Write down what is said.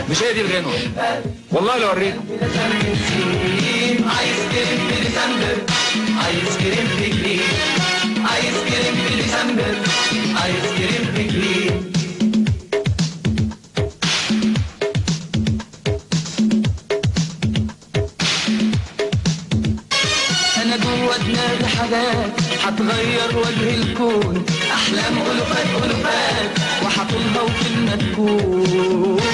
مش هي دي الغنوة والله لو اوريكم. ايس كريم في ديسمبر، ايس كريم في جليم، ايس كريم في ديسمبر، ايس كريم في جليم. انا جوه دماغي حاجات هتغير وجه الكون، احلام الوفات الوفات وهطولها وكلمه تكون.